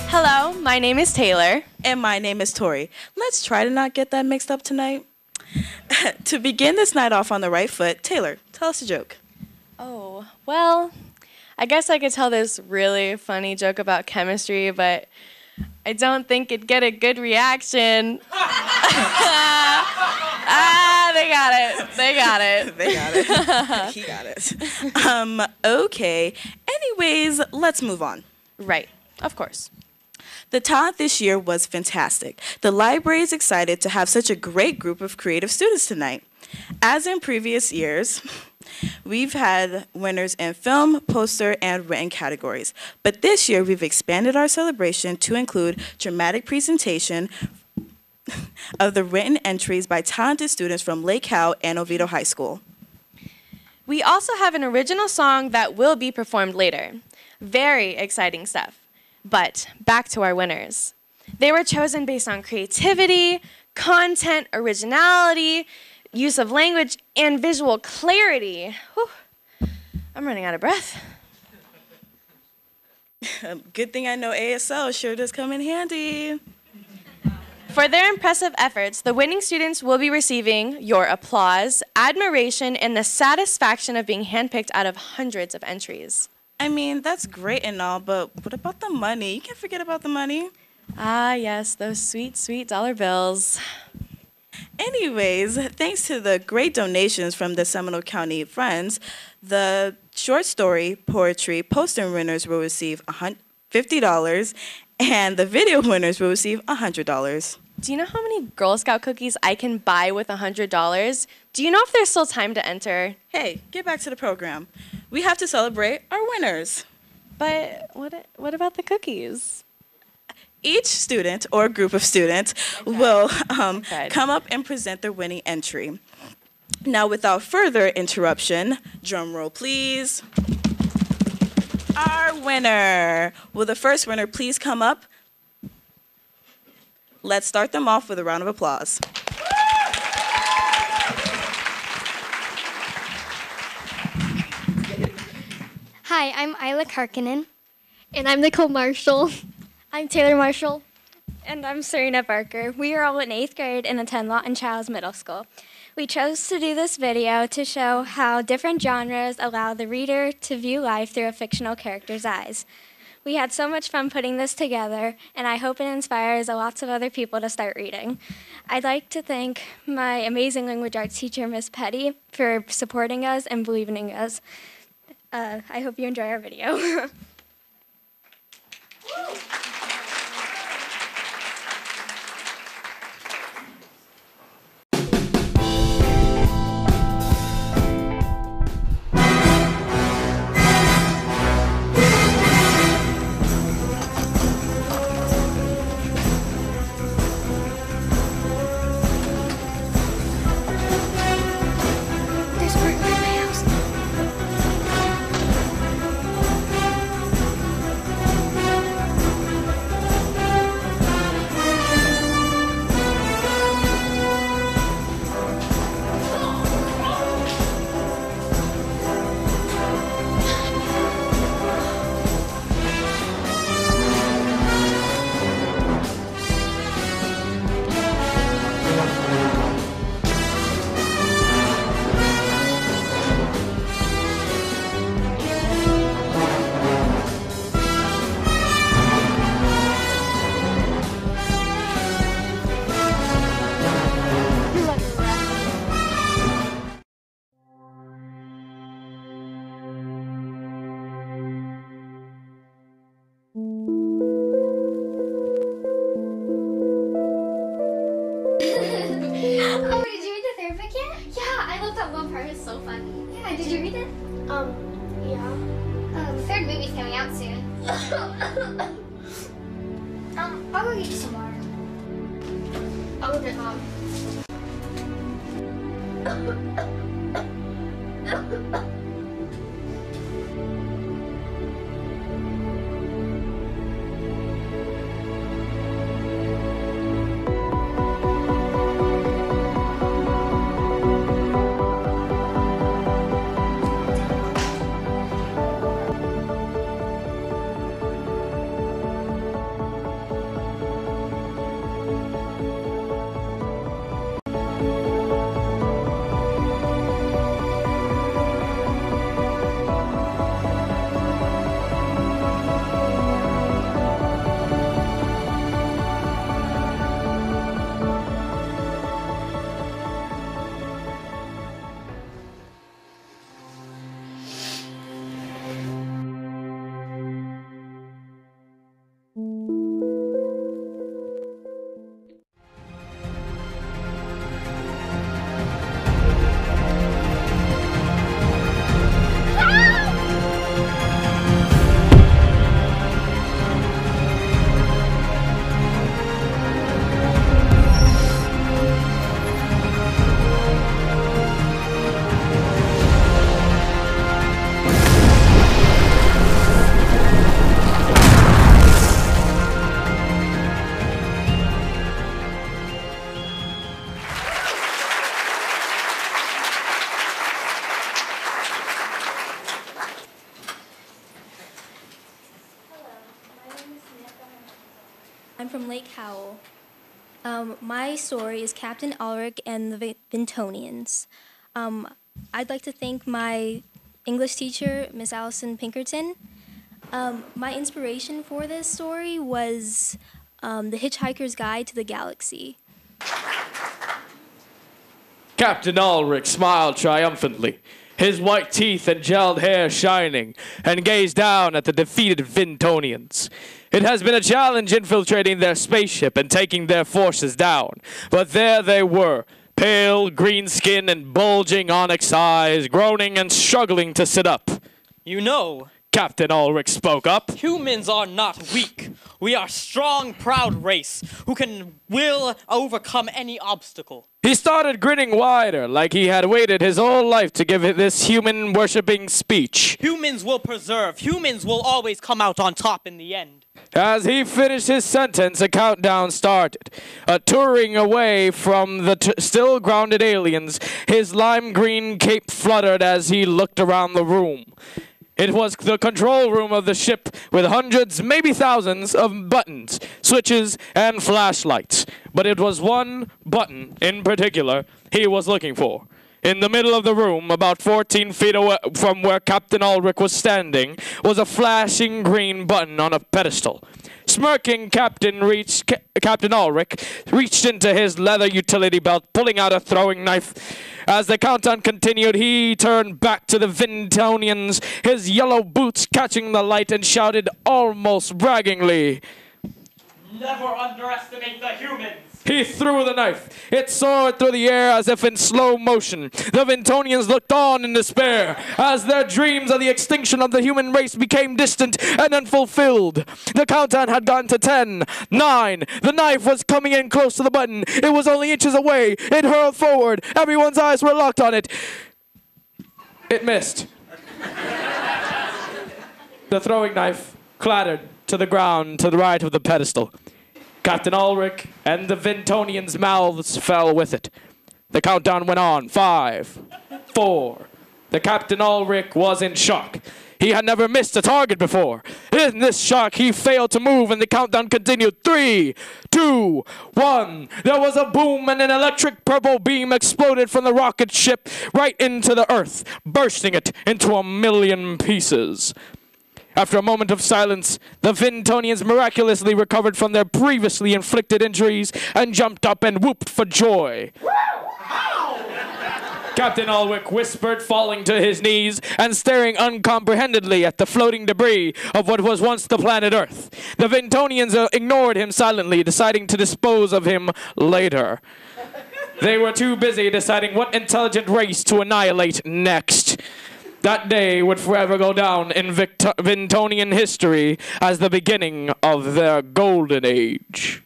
Hello, my name is Taylor. And my name is Tori. Let's try to not get that mixed up tonight. To begin this night off on the right foot, Taylor, tell us a joke. Oh, well, I guess I could tell this really funny joke about chemistry, but I don't think it'd get a good reaction. They got it. They got it. They got it. He got it. Okay. Anyways, let's move on. Right, of course. The talent this year was fantastic. The library is excited to have such a great group of creative students tonight. As in previous years, we've had winners in film, poster, and written categories. But this year, we've expanded our celebration to include dramatic presentation of the written entries by talented students from Lake Howell and Oviedo High School. We also have an original song that will be performed later. Very exciting stuff. But back to our winners. They were chosen based on creativity, content, originality, use of language, and visual clarity. Whew. I'm running out of breath. Good thing I know ASL sure does come in handy. For their impressive efforts, the winning students will be receiving your applause, admiration, and the satisfaction of being handpicked out of hundreds of entries. I mean, that's great and all, but what about the money? You can't forget about the money. Ah, yes, those sweet, sweet dollar bills. Anyways, thanks to the great donations from the Seminole County Friends, the short story, poetry, poster winners will receive $50, and the video winners will receive $100. Do you know how many Girl Scout cookies I can buy with $100? Do you know if there's still time to enter? Hey, get back to the program. We have to celebrate our winners. But what about the cookies? Each student or group of students will come up and present their winning entry. Now, without further interruption, drum roll, please. Our winner. Will the first winner please come up? Let's start them off with a round of applause. Hi, I'm Isla Karkinen. And I'm Nicole Marshall. I'm Taylor Marshall. And I'm Serena Barker. We are all in 8th grade and attend Lawton Childs Middle School. We chose to do this video to show how different genres allow the reader to view life through a fictional character's eyes. We had so much fun putting this together, and I hope it inspires lots of other people to start reading. I'd like to thank my amazing language arts teacher, Miss Petty, for supporting us and believing in us. I hope you enjoy our video. Oh, did you read the third book yet? Yeah, I love that one part. It's so funny. Yeah, did you read it? Yeah. The third movie's coming out soon. I'll go get you some water. I'll go get Mom. I'm from Lake Howell. My story is Captain Ulrich and the Vintonians. I'd like to thank my English teacher, Miss Allison Pinkerton. My inspiration for this story was The Hitchhiker's Guide to the Galaxy. Captain Ulrich smiled triumphantly, his white teeth and gelled hair shining, and gazed down at the defeated Vintonians. It has been a challenge infiltrating their spaceship and taking their forces down, but there they were, pale, green skin and bulging onyx eyes, groaning and struggling to sit up. You know, Captain Ulrich spoke up. humans are not weak. We are a strong, proud race who will overcome any obstacle. He started grinning wider, like he had waited his whole life to give this human-worshipping speech. Humans will persevere. Humans will always come out on top in the end. As he finished his sentence, a countdown started. Touring away from the still grounded aliens, his lime green cape fluttered as he looked around the room. It was the control room of the ship with hundreds, maybe thousands, of buttons, switches, and flashlights. But it was one button in particular he was looking for. In the middle of the room, about 14 feet away from where Captain Ulrich was standing, was a flashing green button on a pedestal. Smirking, Captain Ulrich reached into his leather utility belt, pulling out a throwing knife. As the countdown continued, he turned back to the Vintonians, his yellow boots catching the light, and shouted almost braggingly, Never underestimate the humans. He threw the knife. It soared through the air as if in slow motion. The Vintonians looked on in despair as their dreams of the extinction of the human race became distant and unfulfilled. The countdown had gone to 10, 9. The knife was coming in close to the button. It was only inches away. It hurled forward. Everyone's eyes were locked on it. It missed. The throwing knife clattered to the ground to the right of the pedestal. Captain Ulrich and the Vintonians' mouths fell with it. The countdown went on. 5, 4. The Captain Ulrich was in shock. He had never missed a target before. In this shock, he failed to move, and the countdown continued. 3, 2, 1. There was a boom, and an electric purple beam exploded from the rocket ship right into the earth, bursting it into a million pieces. After a moment of silence, the Vintonians miraculously recovered from their previously inflicted injuries and jumped up and whooped for joy. Captain Ulrich whispered, falling to his knees and staring uncomprehendedly at the floating debris of what was once the planet Earth. The Vintonians ignored him silently, deciding to dispose of him later. They were too busy deciding what intelligent race to annihilate next. That day would forever go down in Vintonian history as the beginning of their golden age.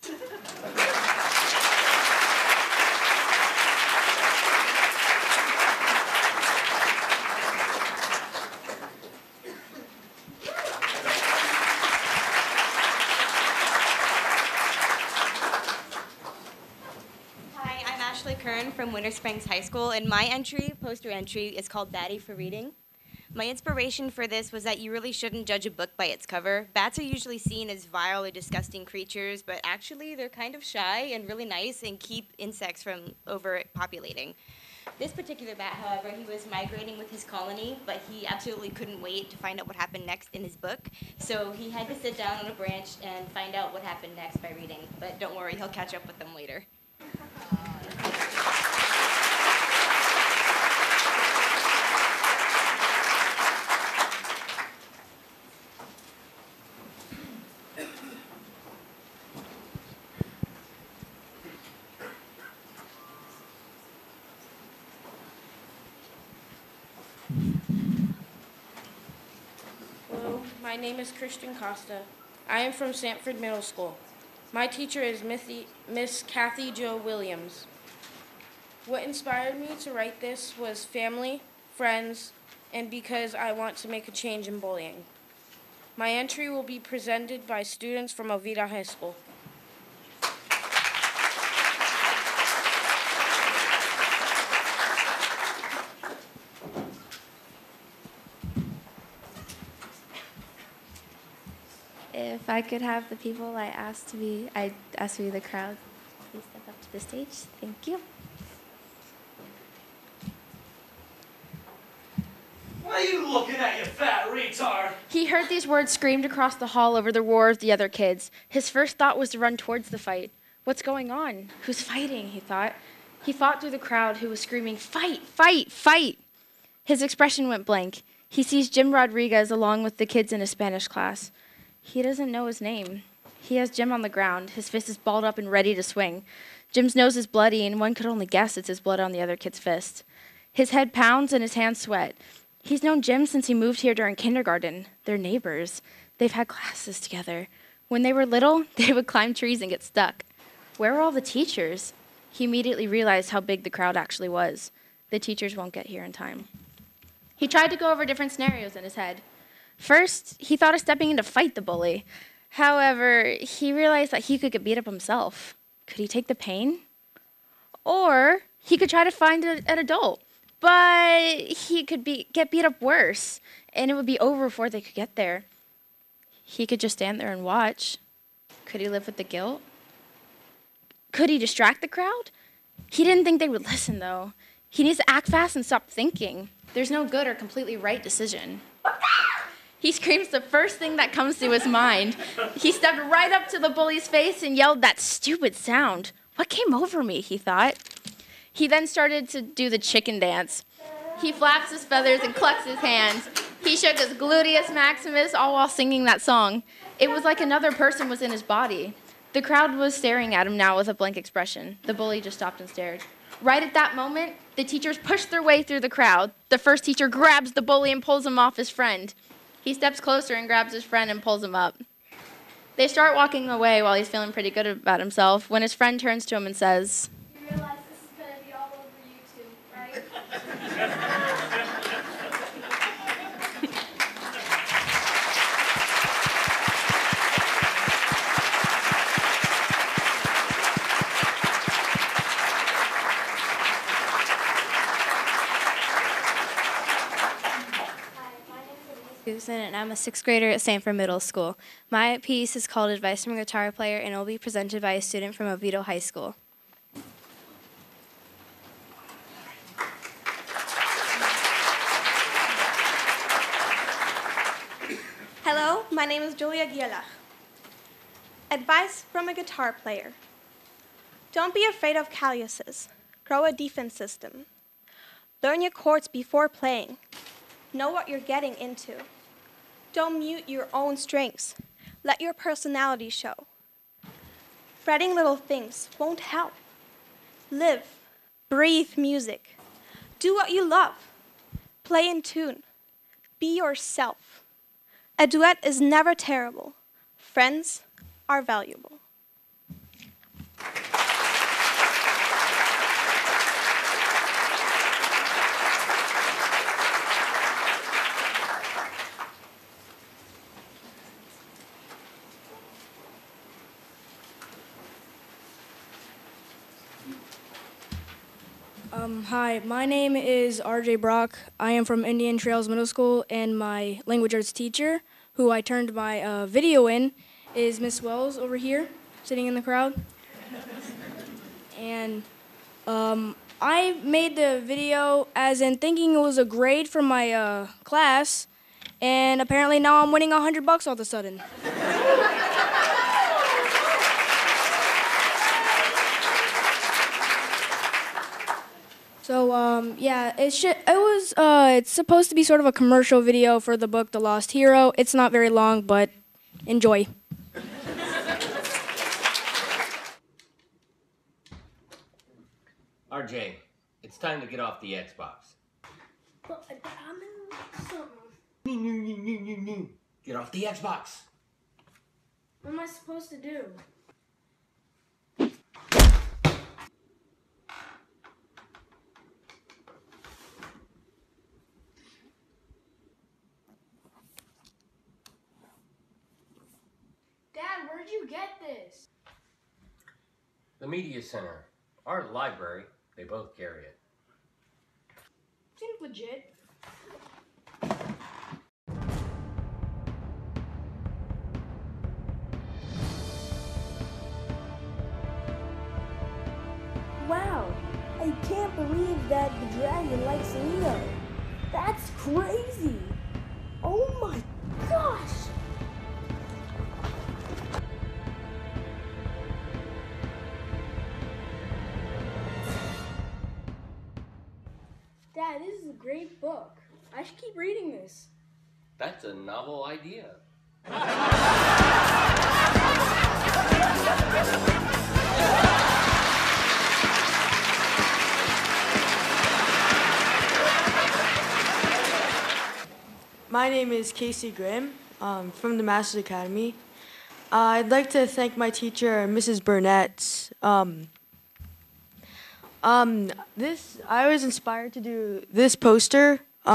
From Winter Springs High School, and my poster entry, is called Batty for Reading. My inspiration for this was that you really shouldn't judge a book by its cover. Bats are usually seen as vile or disgusting creatures, but actually they're kind of shy and really nice and keep insects from overpopulating. This particular bat, however, he was migrating with his colony, but he absolutely couldn't wait to find out what happened next in his book. So he had to sit down on a branch and find out what happened next by reading. But don't worry, he'll catch up with them later. Hello, my name is Christian Costa. I am from Sanford Middle School. My teacher is Miss Kathy Jo Williams. What inspired me to write this was family, friends, and because I want to make a change in bullying. My entry will be presented by students from Oviedo High School. If I could have the people I asked to be the crowd, please step up to the stage. Thank you. What are you looking at, you fat retard? He heard these words screamed across the hall over the roar of the other kids. His first thought was to run towards the fight. What's going on? Who's fighting, he thought. He fought through the crowd who was screaming, "Fight, fight, fight!" His expression went blank. He sees Jim Rodriguez along with the kids in his Spanish class. He doesn't know his name. He has Jim on the ground. His fist is balled up and ready to swing. Jim's nose is bloody, and one could only guess it's his blood on the other kid's fist. His head pounds and his hands sweat. He's known Jim since he moved here during kindergarten. They're neighbors. They've had classes together. When they were little, they would climb trees and get stuck. Where were all the teachers? He immediately realized how big the crowd actually was. The teachers won't get here in time. He tried to go over different scenarios in his head. First, he thought of stepping in to fight the bully. However, he realized that he could get beat up himself. Could he take the pain? Or he could try to find an adult. But he could get beat up worse, and it would be over before they could get there. He could just stand there and watch. Could he live with the guilt? Could he distract the crowd? He didn't think they would listen, though. He needs to act fast and stop thinking. There's no good or completely right decision. He screams the first thing that comes to his mind. He stepped right up to the bully's face and yelled that stupid sound. What came over me, he thought. He then started to do the chicken dance. He flaps his feathers and clucks his hands. He shook his gluteus maximus, all while singing that song. It was like another person was in his body. The crowd was staring at him now with a blank expression. The bully just stopped and stared. Right at that moment, the teachers pushed their way through the crowd. The first teacher grabs the bully and pulls him off his friend. He steps closer and grabs his friend and pulls him up. They start walking away while he's feeling pretty good about himself when his friend turns to him and says, You realize this is going to be all over YouTube, right? And I'm a 6th grader at Sanford Middle School. My piece is called Advice from a Guitar Player, and it will be presented by a student from Oviedo High School. Hello, my name is Julia Gielach. Advice from a guitar player. Don't be afraid of calluses. Grow a defense system. Learn your chords before playing. Know what you're getting into. Don't mute your own strengths. Let your personality show. Fretting little things won't help. Live, breathe music. Do what you love. Play in tune. Be yourself. A duet is never terrible. Friends are valuable. Hi, my name is RJ Brock. I am from Indian Trails Middle School, and my language arts teacher, who I turned my video in, is Miss Wells over here, sitting in the crowd. And I made the video as in thinking it was a grade from my class, and apparently now I'm winning $100 all of a sudden. So, yeah, it's supposed to be sort of a commercial video for the book The Lost Hero. It's not very long, but enjoy. RJ, it's time to get off the Xbox. But I'm in something. Get off the Xbox. What am I supposed to do? Dad, where'd you get this? The Media Center, our library, they both carry it. Seems legit. can't believe that the dragon likes Leo. That's crazy. Oh my gosh. Dad, this is a great book. I should keep reading this. That's a novel idea. My name is Casey Grimm from the Masters Academy. I'd like to thank my teacher, Mrs. Burnett. I was inspired to do this poster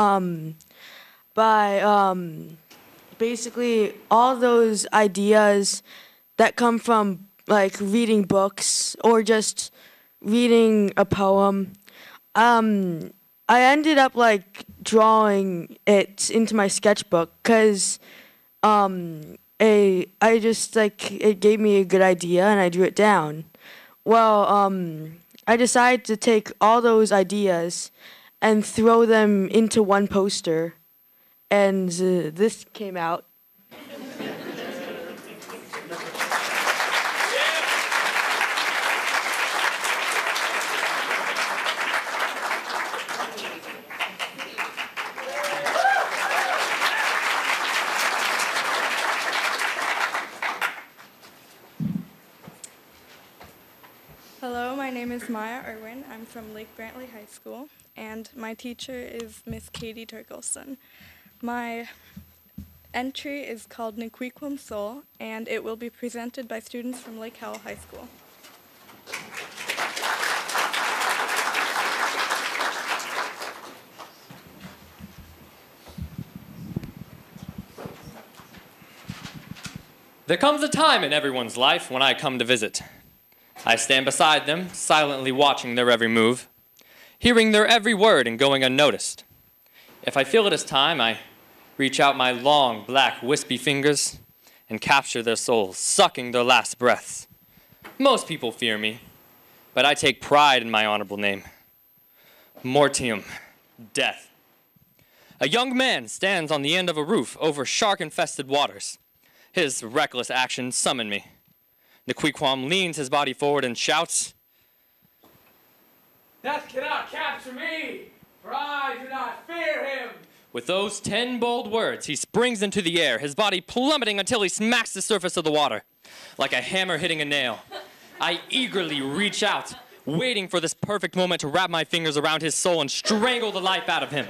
by basically all those ideas that come from like reading books or just reading a poem. I ended up like drawing it into my sketchbook because it gave me a good idea and I drew it down. Well, I decided to take all those ideas and throw them into one poster, and this came out. Hello, my name is Maya Irwin. I'm from Lake Brantley High School, and my teacher is Miss Katie Turkelson. My entry is called Nequiquam Soul, and it will be presented by students from Lake Howell High School. There comes a time in everyone's life when I come to visit. I stand beside them, silently watching their every move, hearing their every word and going unnoticed. If I feel it is time, I reach out my long, black, wispy fingers and capture their souls, sucking their last breaths. Most people fear me, but I take pride in my honorable name. Mortium, death. A young man stands on the end of a roof over shark-infested waters. His reckless actions summon me. Nequiquam leans his body forward and shouts, "Death cannot capture me, for I do not fear him." With those 10 bold words, he springs into the air, his body plummeting until he smacks the surface of the water, like a hammer hitting a nail. I eagerly reach out, waiting for this perfect moment to wrap my fingers around his soul and strangle the life out of him.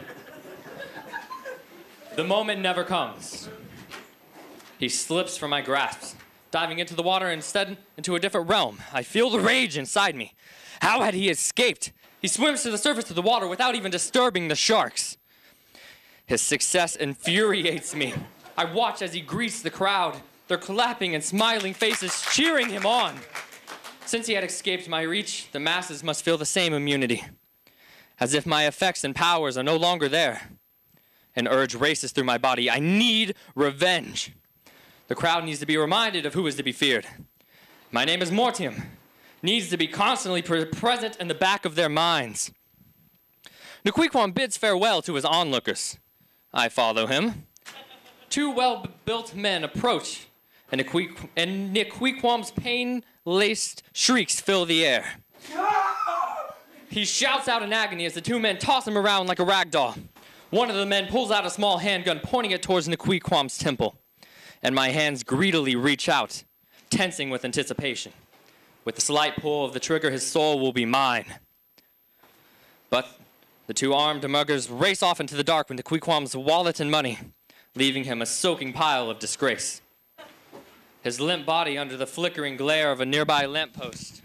The moment never comes. He slips from my grasp, diving into the water instead into a different realm. I feel the rage inside me. How had he escaped? He swims to the surface of the water without even disturbing the sharks. His success infuriates me. I watch as he greets the crowd, their clapping and smiling faces cheering him on. Since he had escaped my reach, the masses must feel the same immunity, as if my effects and powers are no longer there. An urge races through my body. I need revenge. The crowd needs to be reminded of who is to be feared. My name is Mortium. Needs to be constantly present in the back of their minds. Nequiquam bids farewell to his onlookers. I follow him. 2 well-built men approach, and Nequiquam's pain-laced shrieks fill the air. He shouts out in agony as the 2 men toss him around like a rag doll. One of the men pulls out a small handgun, pointing it towards Nequiquam's temple, and my hands greedily reach out, tensing with anticipation. With a slight pull of the trigger, his soul will be mine. But the 2 armed muggers race off into the dark with Nequiquam's wallet and money, leaving him a soaking pile of disgrace. His limp body under the flickering glare of a nearby lamppost.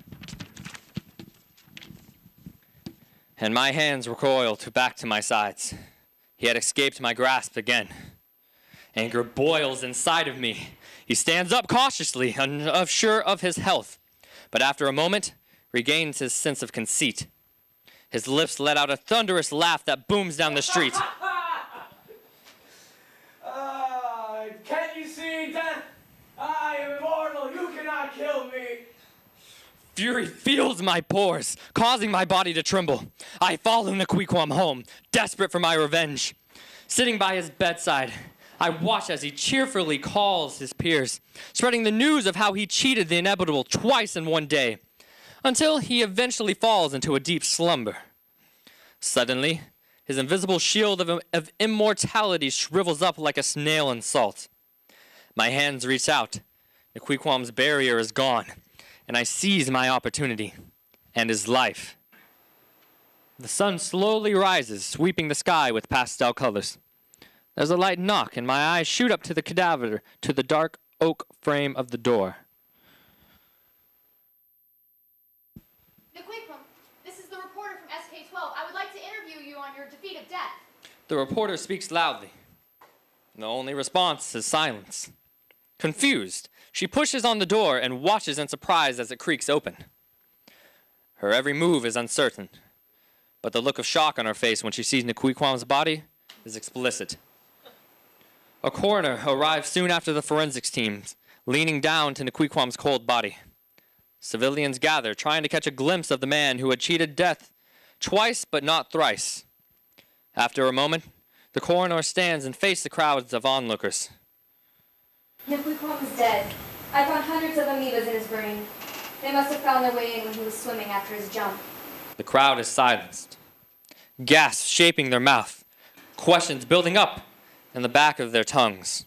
And my hands recoil back to my sides. He had escaped my grasp again. Anger boils inside of me. He stands up cautiously, unsure of his health, but after a moment, regains his sense of conceit. His lips let out a thunderous laugh that booms down the street. Can't you see, Death? I am immortal. You cannot kill me. Fury fills my pores, causing my body to tremble. I follow Nequequam home, desperate for my revenge. Sitting by his bedside, I watch as he cheerfully calls his peers, spreading the news of how he cheated the inevitable twice in one day, until he eventually falls into a deep slumber. Suddenly, his invisible shield of immortality shrivels up like a snail in salt. My hands reach out. Nequequam's barrier is gone, and I seize my opportunity and his life. The sun slowly rises, sweeping the sky with pastel colors. There's a light knock, and my eyes shoot up to the cadaver, to the dark oak frame of the door. Nequequam, this is the reporter from SK-12. I would like to interview you on your defeat of death. The reporter speaks loudly. The only response is silence. Confused, she pushes on the door and watches in surprise as it creaks open. Her every move is uncertain, but the look of shock on her face when she sees Nequequam's body is explicit. A coroner arrives soon after the forensics team, leaning down to Nequequam's cold body. Civilians gather, trying to catch a glimpse of the man who had cheated death twice but not thrice. After a moment, the coroner stands and faces the crowds of onlookers. Nequequam is dead. I found hundreds of amoebas in his brain. They must have found their way in when he was swimming after his jump. The crowd is silenced. Gasps shaping their mouth. Questions building up in the back of their tongues.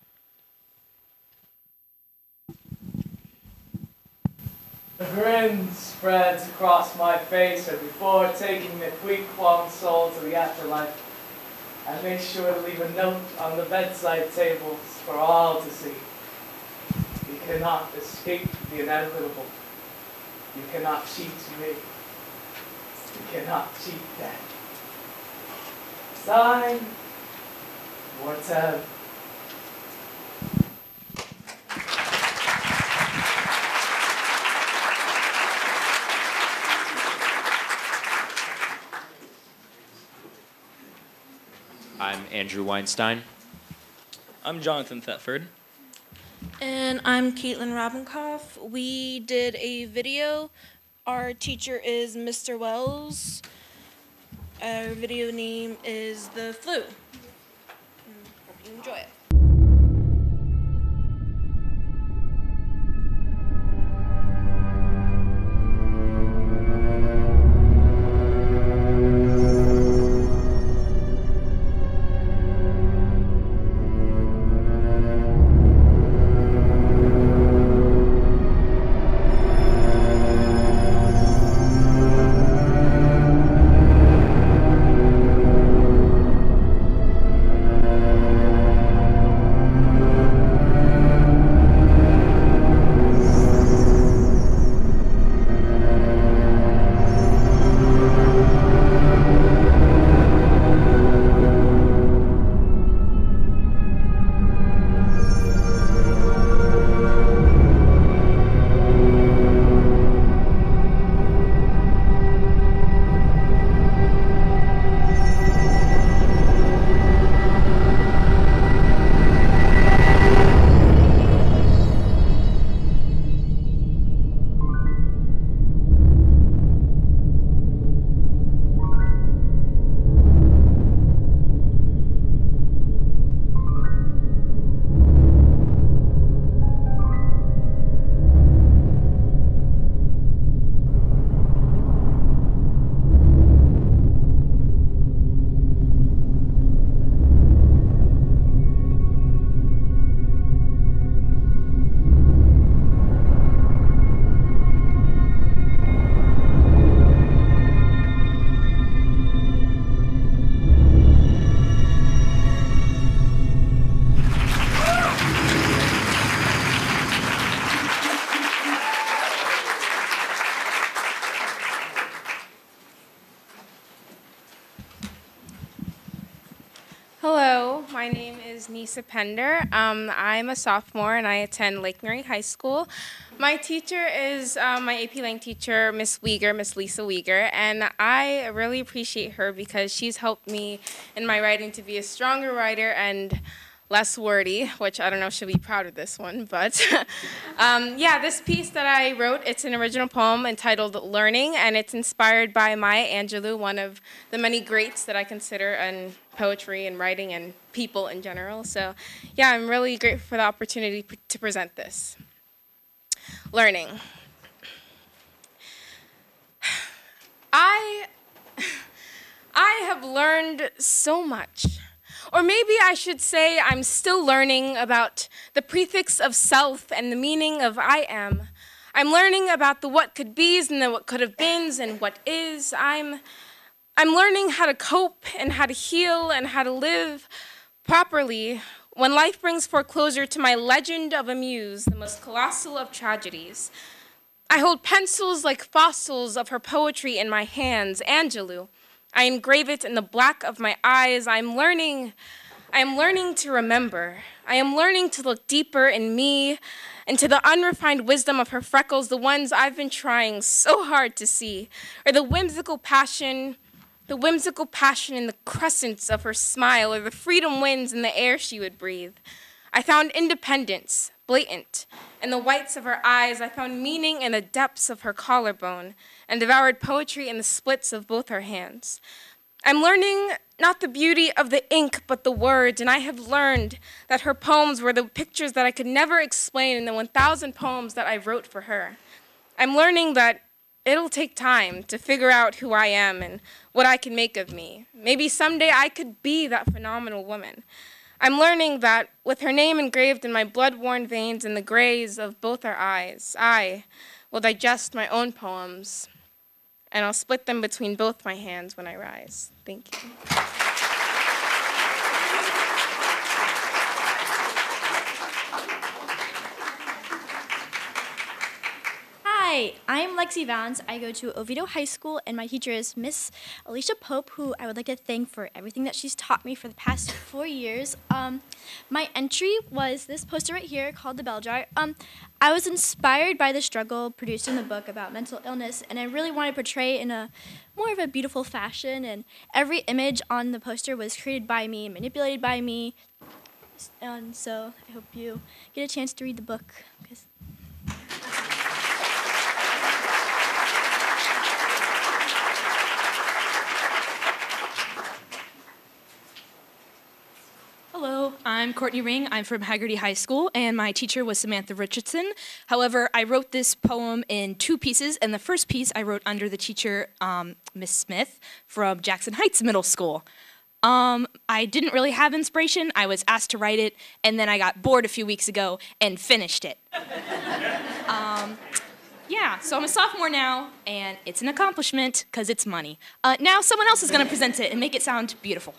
A grin spreads across my face, and before taking Nequequam's soul to the afterlife, I make sure to leave a note on the bedside tables for all to see. You cannot escape the inevitable. You cannot cheat me. You cannot cheat death. Signed, Mortel. I'm Andrew Weinstein. I'm Jonathan Thetford. And I'm Caitlin Robinkoff. We did a video. Our teacher is Mr. Wells. Our video name is The Flu. Hope you enjoy it. Hello, my name is Nisa Pender. I'm a sophomore and I attend Lake High School. My teacher is my AP Lang teacher, Miss Weger, Miss Lisa Weger, and I really appreciate her because she's helped me in my writing to be a stronger writer and less wordy, which I don't know if she'll be proud of this one, but yeah, this piece that I wrote, it's an original poem entitled Learning, and it's inspired by Maya Angelou, one of the many greats that I consider in poetry and writing and people in general. So yeah, I'm really grateful for the opportunity to present this. Learning. I have learned so much. Or maybe I should say I'm still learning about the prefix of self and the meaning of I am. I'm learning about the what could be's and the what could have beens and what is. I'm learning how to cope and how to heal and how to live properly when life brings foreclosure to my legend of a muse, the most colossal of tragedies. I hold pencils like fossils of her poetry in my hands, Angelou. I engrave it in the black of my eyes. I am learning to remember. I am learning to look deeper in me, into the unrefined wisdom of her freckles, the ones I've been trying so hard to see, or the whimsical passion in the crescents of her smile, or the freedom winds in the air she would breathe. I found independence, blatant, in the whites of her eyes. I found meaning in the depths of her collarbone, and devoured poetry in the splits of both her hands. I'm learning not the beauty of the ink, but the words, and I have learned that her poems were the pictures that I could never explain in the 1,000 poems that I wrote for her. I'm learning that it'll take time to figure out who I am and what I can make of me. Maybe someday I could be that phenomenal woman. I'm learning that with her name engraved in my blood-worn veins and the grays of both our eyes, I will digest my own poems, and I'll split them between both my hands when I rise. Thank you. Hi, I'm Lexi Vance. I go to Oviedo High School, and my teacher is Miss Alicia Pope, who I would like to thank for everything that she's taught me for the past 4 years. My entry was this poster right here called The Bell Jar. I was inspired by the struggle produced in the book about mental illness, and I really wanted to portray it in a more of a beautiful fashion, and every image on the poster was created by me, manipulated by me, and so I hope you get a chance to read the book. Hello, I'm Courtney Ring. I'm from Haggerty High School, and my teacher was Samantha Richardson. However, I wrote this poem in 2 pieces, and the first piece I wrote under the teacher, Miss Smith, from Jackson Heights Middle School. I didn't really have inspiration. I was asked to write it, and then I got bored a few weeks ago and finished it. Yeah, so I'm a sophomore now, and it's an accomplishment because it's money. Now someone else is going to present it and make it sound beautiful.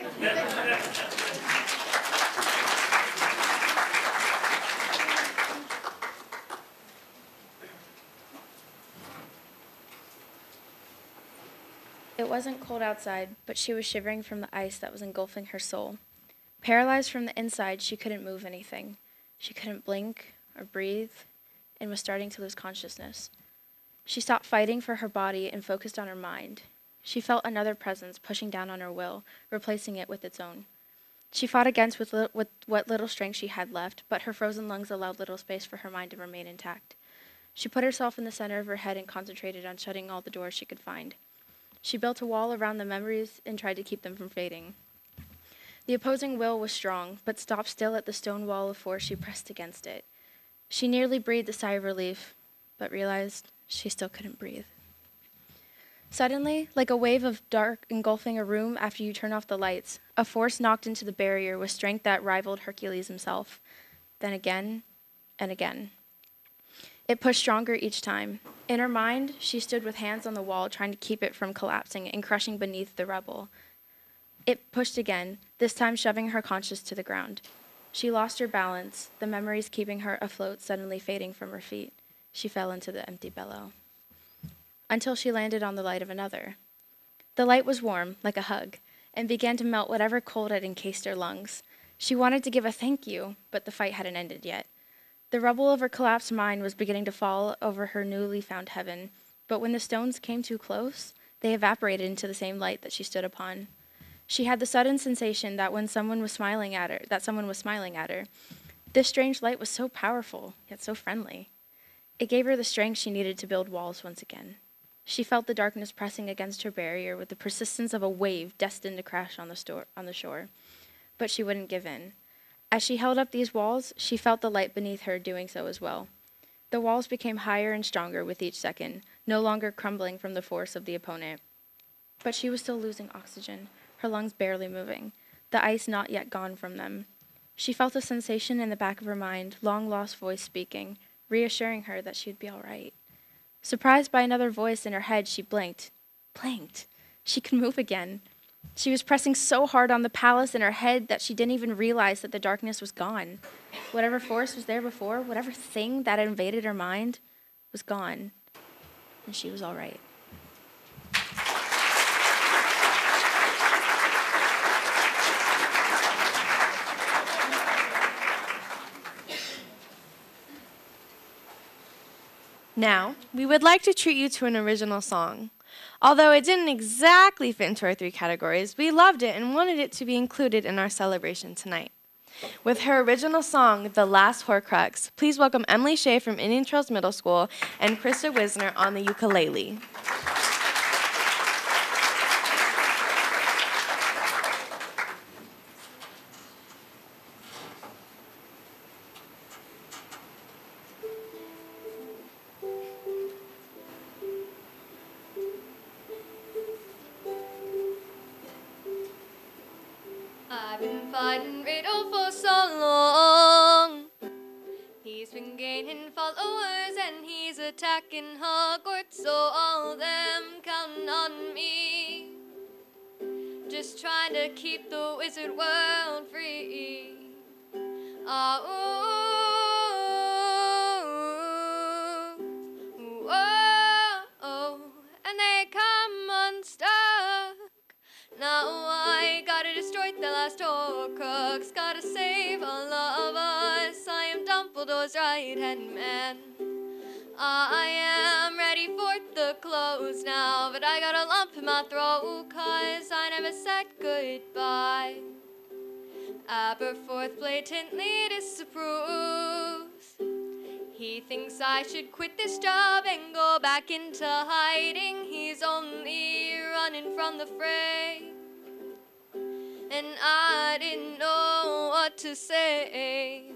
It wasn't cold outside, but she was shivering from the ice that was engulfing her soul. Paralyzed from the inside, she couldn't move anything. She couldn't blink or breathe and was starting to lose consciousness. She stopped fighting for her body and focused on her mind. She felt another presence pushing down on her will, replacing it with its own. She fought against with what little strength she had left, but her frozen lungs allowed little space for her mind to remain intact. She put herself in the center of her head and concentrated on shutting all the doors she could find. She built a wall around the memories and tried to keep them from fading. The opposing will was strong, but stopped still at the stone wall of force she pressed against it. She nearly breathed a sigh of relief, but realized she still couldn't breathe. Suddenly, like a wave of dark engulfing a room after you turn off the lights, a force knocked into the barrier with strength that rivaled Hercules himself. Then again and again. It pushed stronger each time. In her mind, she stood with hands on the wall, trying to keep it from collapsing and crushing beneath the rubble. It pushed again, this time shoving her conscience to the ground. She lost her balance, the memories keeping her afloat suddenly fading from her feet. She fell into the empty bellow. Until she landed on the light of another. The light was warm, like a hug, and began to melt whatever cold had encased her lungs. She wanted to give a thank you, but the fight hadn't ended yet. The rubble of her collapsed mind was beginning to fall over her newly found heaven, but when the stones came too close, they evaporated into the same light that she stood upon. She had the sudden sensation that someone was smiling at her. This strange light was so powerful, yet so friendly. It gave her the strength she needed to build walls once again. She felt the darkness pressing against her barrier with the persistence of a wave destined to crash on the shore. But she wouldn't give in. As she held up these walls, she felt the light beneath her doing so as well. The walls became higher and stronger with each second, no longer crumbling from the force of the opponent. But she was still losing oxygen, her lungs barely moving, the ice not yet gone from them. She felt a sensation in the back of her mind, long-lost voice speaking, reassuring her that she'd be all right. Surprised by another voice in her head, she blinked. She could move again. She was pressing so hard on the palace in her head that she didn't even realize that the darkness was gone. Whatever force was there before, whatever thing that had invaded her mind, was gone. And she was all right. Now, we would like to treat you to an original song. Although it didn't exactly fit into our 3 categories, we loved it and wanted it to be included in our celebration tonight. With her original song, The Last Horcrux, please welcome Emily Shea from Indian Trails Middle School and Krista Wisner on the ukulele. I've been fighting Riddle for so long. He's been gaining followers and he's attacking Hogwarts, so all them counting on me. Just trying to keep the wizard world free. And they come unstuck. Now I gotta destroy the last Horcrux, gotta save all of us. I am Dumbledore's right-hand man. I am ready for the close now, but I got a lump in my throat, 'cause I never said goodbye. Aberforth blatantly disapproves. He thinks I should quit this job and go back into hiding. He's only running from the fray. And I didn't know what to say.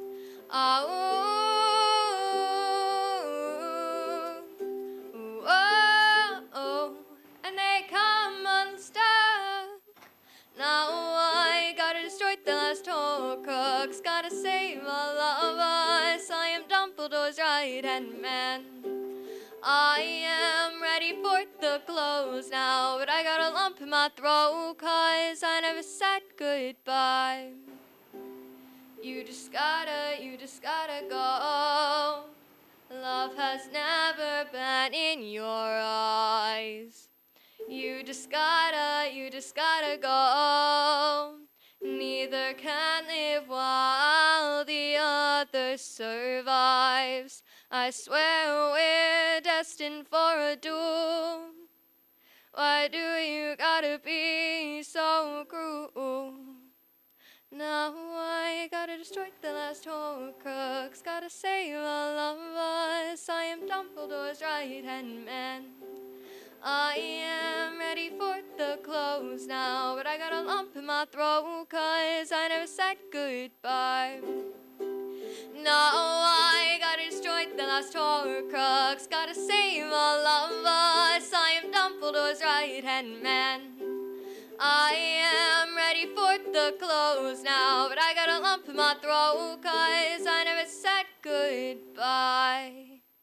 And they come unstuck. Now I gotta destroy the last Horcrux, gotta save all of us. I am Dumbledore's right-hand man. I am ready for the close now, but I got a lump in my throat, 'cause I never said goodbye. You just gotta go. Love has never been in your eyes. You just gotta go. Neither can live while the other survives. I swear we're destined for a doom. Why do you gotta be so cruel? Now I gotta destroy the last Horcrux, gotta save all of us. I am Dumbledore's right-hand man. I am ready for the close now, but I got a lump in my throat, 'cause I never said goodbye. Now I gotta destroy the last Horcrux, gotta save all of us. I am Dumbledore's right-hand man. I am ready for the close now, but I got a lump in my throat, 'cause I never said goodbye.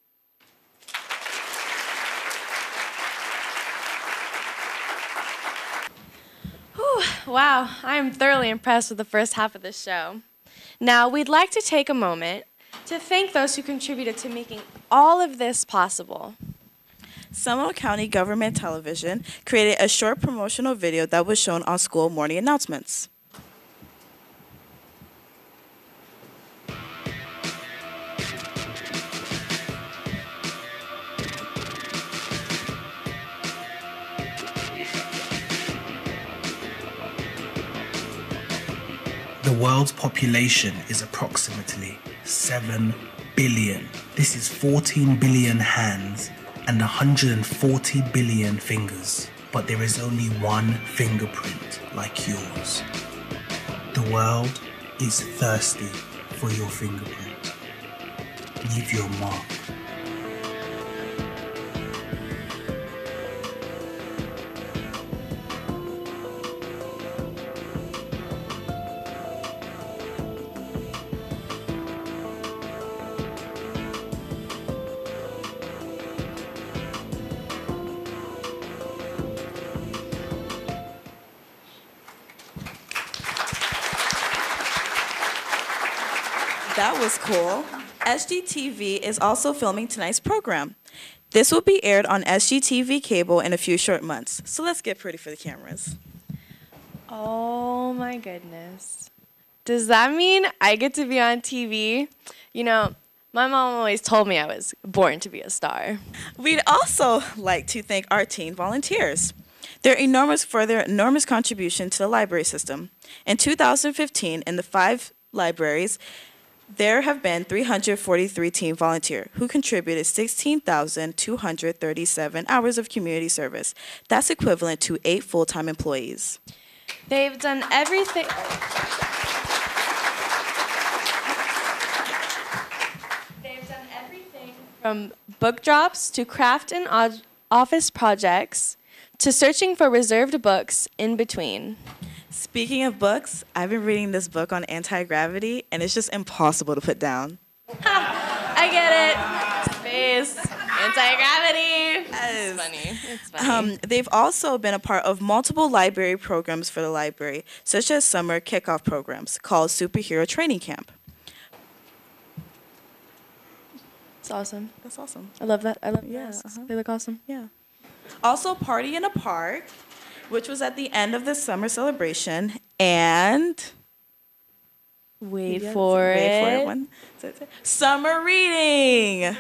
Whew, wow, I am thoroughly impressed with the first half of this show. Now, we'd like to take a moment to thank those who contributed to making all of this possible. Seminole County Government Television created a short promotional video that was shown on school morning announcements. world's population is approximately 7 billion. This is 14 billion hands and 140 billion fingers. But there is only one fingerprint like yours. The world is thirsty for your fingerprint. Leave your mark. That was cool. SGTV is also filming tonight's program. This will be aired on SGTV cable in a few short months. So let's get pretty for the cameras. Oh my goodness. Does that mean I get to be on TV? You know, my mom always told me I was born to be a star. We'd also like to thank our teen volunteers. They're enormous for their enormous contribution to the library system. In 2015, in the 5 libraries, there have been 343 teen volunteers who contributed 16,237 hours of community service. That's equivalent to 8 full-time employees. They've done everything. They've done everything from book drops to craft and office projects to searching for reserved books in between. Speaking of books, I've been reading this book on anti-gravity, and it's just impossible to put down. I get it. Space, anti-gravity. It's funny. It's funny. They've also been a part of multiple library programs for the library, such as summer kickoff programs called Superhero Training Camp. It's awesome. That's awesome. I love that. I love masks. masks. They look awesome. Yeah. Also, Party in a Park, which was at the end of the summer celebration, and wait for it. Summer reading.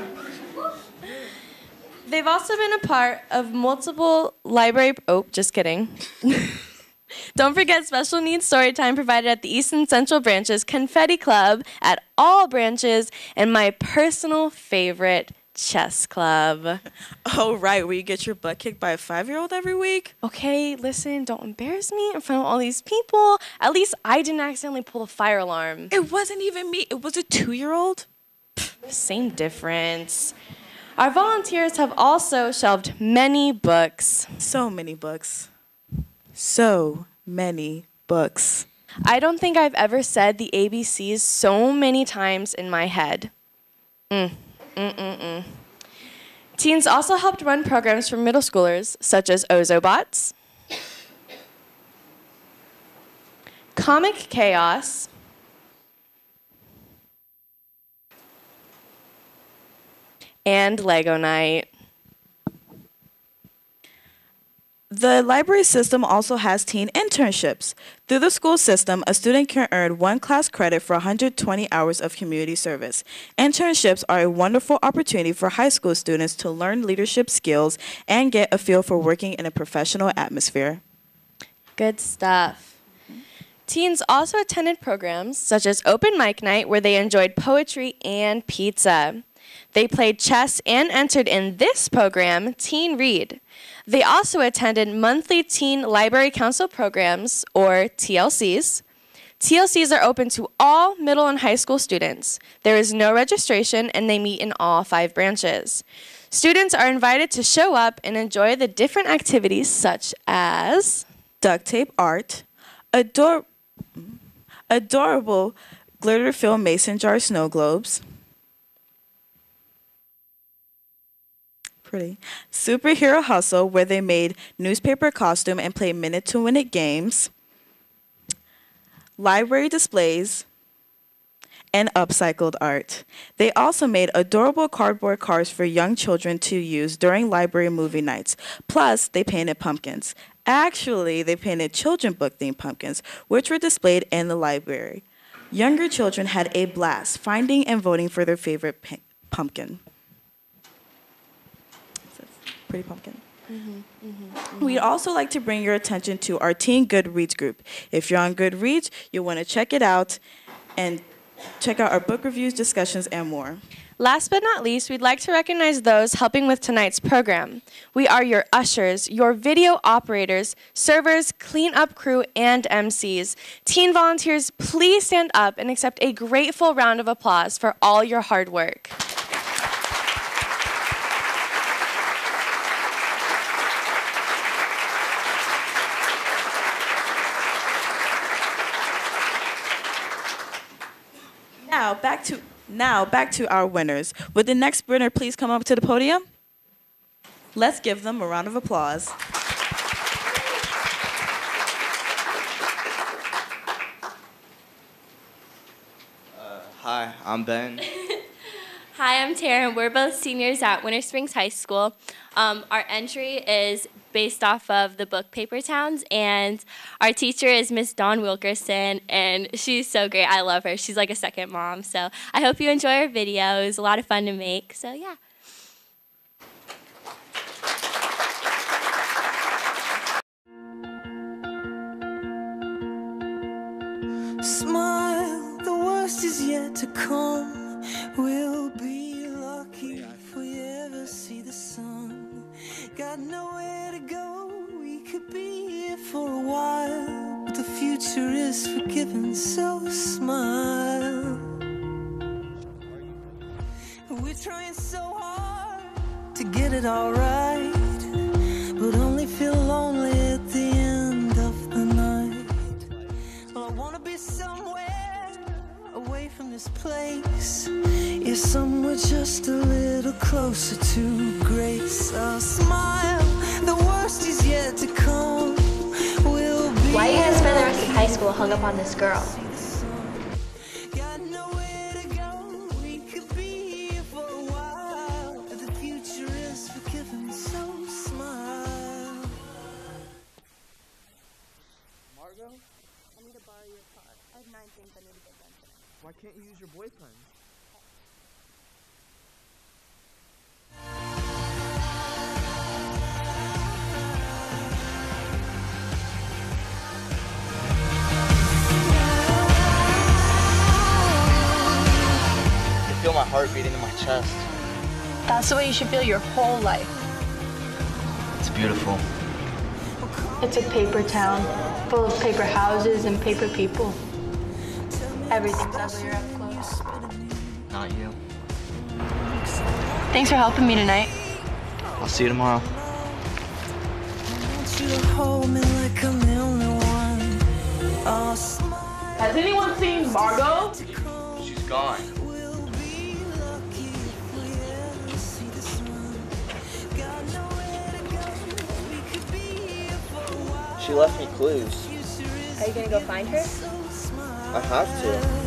They've also been a part of multiple library. Oh, just kidding. Don't forget special needs story time provided at the East and Central branches, Confetti Club at all branches, and my personal favorite, Chess Club. Oh, right, where you get your butt kicked by a 5-year-old every week? Okay, listen, don't embarrass me in front of all these people. At least I didn't accidentally pull a fire alarm. It wasn't even me. It was a 2-year-old. Same difference. Our volunteers have also shelved many books. So many books. So many books. I don't think I've ever said the ABCs so many times in my head. Teens also helped run programs for middle schoolers, such as Ozobots, Comic Chaos, and Lego Night. The library system also has teen internships. Through the school system, a student can earn 1 class credit for 120 hours of community service. Internships are a wonderful opportunity for high school students to learn leadership skills and get a feel for working in a professional atmosphere. Good stuff. Teens also attended programs such as Open Mic Night, where they enjoyed poetry and pizza. They played chess and entered in this program, Teen Read. They also attended monthly Teen Library Council programs, or TLCs. TLCs are open to all middle and high school students. There is no registration, and they meet in all 5 branches. Students are invited to show up and enjoy the different activities such as duct tape art, adorable glitter-filled mason jar snow globes, pretty, superhero hustle, where they made newspaper costume and played minute-to-minute games, library displays, and upcycled art. They also made adorable cardboard cars for young children to use during library movie nights. Plus, they painted pumpkins. Actually, they painted children book-themed pumpkins, which were displayed in the library. Younger children had a blast finding and voting for their favorite pumpkin. Pretty pumpkin. We'd also like to bring your attention to our Teen Goodreads group. If you're on Goodreads, you'll want to check it out and check out our book reviews, discussions, and more. Last but not least, we'd like to recognize those helping with tonight's program. We are your ushers, your video operators, servers, cleanup crew, and MCs. Teen volunteers, please stand up and accept a grateful round of applause for all your hard work. Now back to our winners. Would the next winner please come up to the podium? Let's give them a round of applause. Hi, I'm Ben. Hi, I'm Tara, and we're both seniors at Winter Springs High School. Our entry is based off of the book Paper Towns, and our teacher is Miss Dawn Wilkerson, and she's so great. I love her. She's like a second mom, so I hope you enjoy our video. It was a lot of fun to make, so yeah. Smile, the worst is yet to come. We'll be lucky if we ever see the sun. Got nowhere to go, we could be here for a while, but the future is forgiving, so smile. We're trying so hard to get it all right, but only feel lonely at the end of the night. Well, I wanna be somewhere away from this place, yeah, somewhere just a little closer to grace. I'll smile, the worst is yet to come. We'll be. Why are you gonna spend the rest of high school hung up on this girl? Why can't you use your boyfriend? I feel my heart beating in my chest. That's the way you should feel your whole life. It's beautiful. It's a paper town, full of paper houses and paper people. Everything's uglier up close. Not you. Thanks for helping me tonight. I'll see you tomorrow. Has anyone seen Margot? She's gone. She left me clues. Are you gonna go find her? I have to.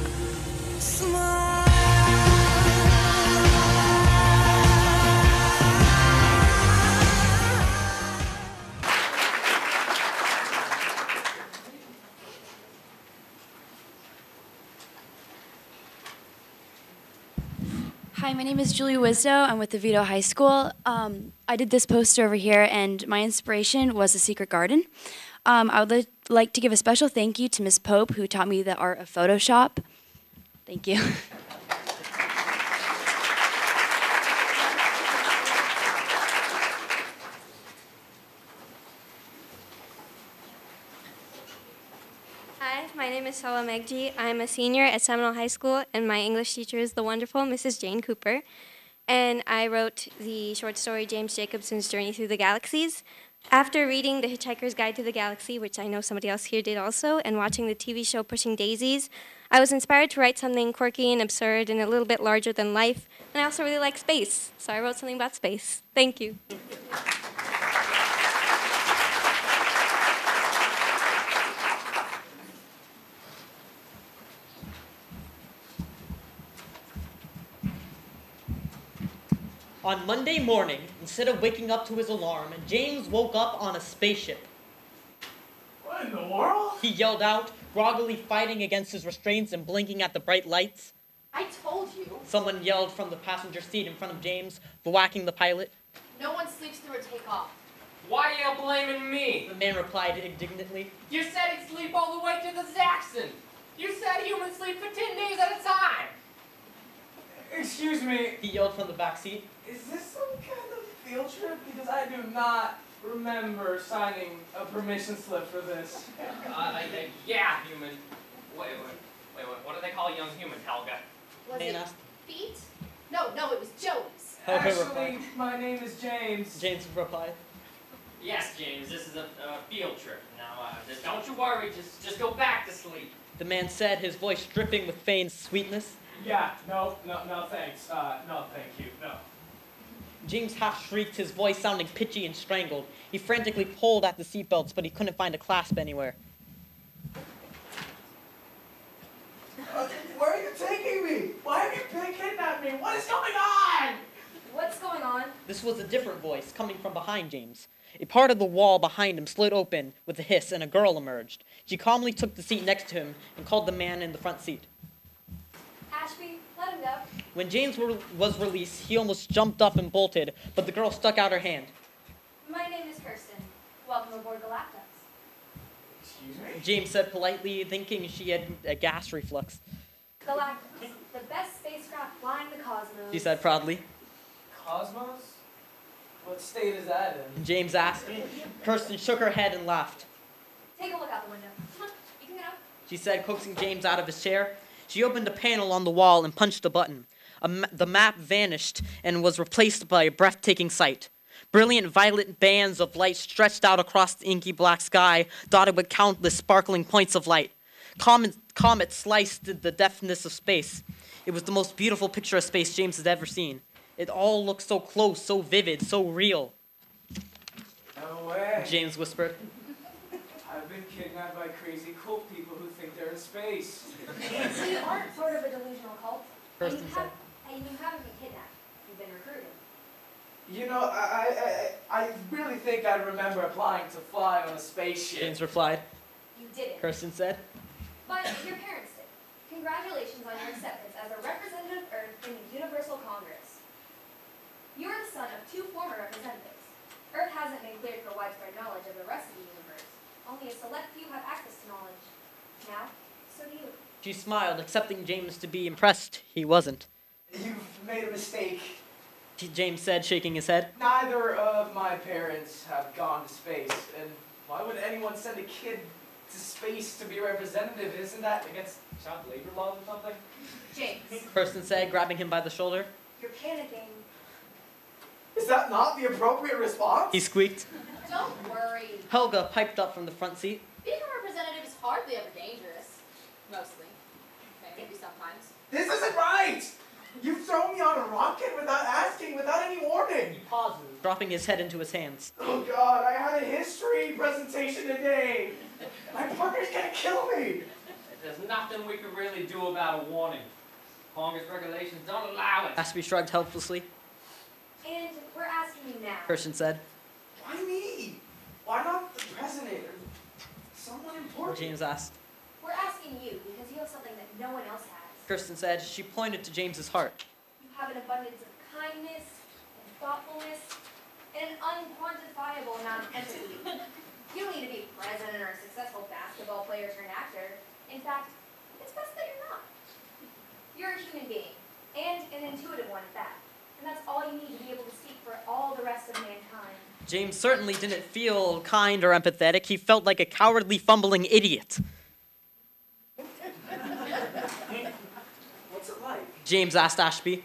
Hi, my name is Julie Wisdow. I'm with Oviedo High School. I did this poster over here, and my inspiration was A Secret Garden. I would like to give a special thank you to Miss Pope, who taught me the art of Photoshop. Thank you. Hi, my name is Sawa Megji. I'm a senior at Seminole High School, and my English teacher is the wonderful Mrs. Jane Cooper. And I wrote the short story James Jacobson's Journey Through the Galaxies. After reading The Hitchhiker's Guide to the Galaxy, which I know somebody else here did also, and watching the TV show Pushing Daisies, I was inspired to write something quirky and absurd and a little bit larger than life. And I also really like space, so I wrote something about space. Thank you. On Monday morning, instead of waking up to his alarm, James woke up on a spaceship. What in the world? He yelled out, groggily fighting against his restraints and blinking at the bright lights. I told you. Someone yelled from the passenger seat in front of James, thwacking the pilot. No one sleeps through a takeoff. Why are you blaming me? The man replied indignantly. You said he'd sleep all the way to the Zaxxon. You said humans sleep for 10 days at a time. Excuse me. He yelled from the back seat. Is this some kind of field trip? Because I do not remember signing a permission slip for this. Yeah, human. Wait, what do they call a young human, Helga? Was Man it asked. feet? No, it was Joey's. Helga Actually, replied. my name is James. James replied. Yes, James, this is a field trip. Now, just don't you worry, just go back to sleep. The man said, his voice dripping with feigned sweetness. Yeah, no, thanks. No, thank you, no. James half shrieked, his voice sounding pitchy and strangled. He frantically pulled at the seatbelts, but he couldn't find a clasp anywhere. Where are you taking me? Why have you kidnapped me? What is going on? What's going on? This was a different voice, coming from behind James. A part of the wall behind him slid open with a hiss, and a girl emerged. She calmly took the seat next to him and called the man in the front seat. Ashby, let him go. When James was released, he almost jumped up and bolted, but the girl stuck out her hand. My name is Kirsten. Welcome aboard Galactus. Excuse me? James said politely, thinking she had a gas reflux. Galactus, the best spacecraft flying the cosmos. She said proudly. Cosmos? What state is that in? James asked. Kirsten shook her head and laughed. Take a look out the window. Come on, you can get up. She said, coaxing James out of his chair. She opened a panel on the wall and punched a button. The map vanished and was replaced by a breathtaking sight. Brilliant violet bands of light stretched out across the inky black sky, dotted with countless sparkling points of light. Comets sliced the depthness of space. It was the most beautiful picture of space James had ever seen. It all looked so close, so vivid, so real. No way. James whispered. I've been kidnapped by crazy cult people who think they're in space. So you aren't part of a delusional cult. Kirsten said. And you haven't been kidnapped. You've been recruited. You know, I really think I remember applying to fly on a spaceship. James replied. You did it. Kirsten said. But your parents did. Congratulations on your acceptance as a representative of Earth in the Universal Congress. You are the son of two former representatives. Earth hasn't been cleared for widespread knowledge of the rest of the universe. Only a select few have access to knowledge. Now, so do you. She smiled, accepting James to be impressed. He wasn't. You've made a mistake. James said, shaking his head. Neither of my parents have gone to space, and why would anyone send a kid to space to be a representative? Isn't that against child labor laws or something? James. Kirsten said, grabbing him by the shoulder. You're panicking. Is that not the appropriate response? He squeaked. Don't worry. Helga piped up from the front seat. Being a representative is hardly ever dangerous. Mostly. Okay, maybe sometimes. This isn't right! You've thrown me on a rocket without asking, without any warning. He paused, dropping his head into his hands. Oh God, I had a history presentation today. My partner's gonna kill me. There's nothing we can really do about a warning. Congress regulations don't allow it. Ashby shrugged helplessly. And we're asking you now. Kirsten said. Why me? Why not the president or someone important? James asked. We're asking you because you have something that no one else has. Kirsten said. She pointed to James's heart. You have an abundance of kindness and thoughtfulness and an unquantifiable amount of empathy. You don't need to be president or a successful basketball player turned actor. In fact, it's best that you're not. You're a human being, and an intuitive one at that. And that's all you need to be able to speak for all the rest of mankind. James certainly didn't feel kind or empathetic. He felt like a cowardly, fumbling idiot. What's it like? James asked Ashby.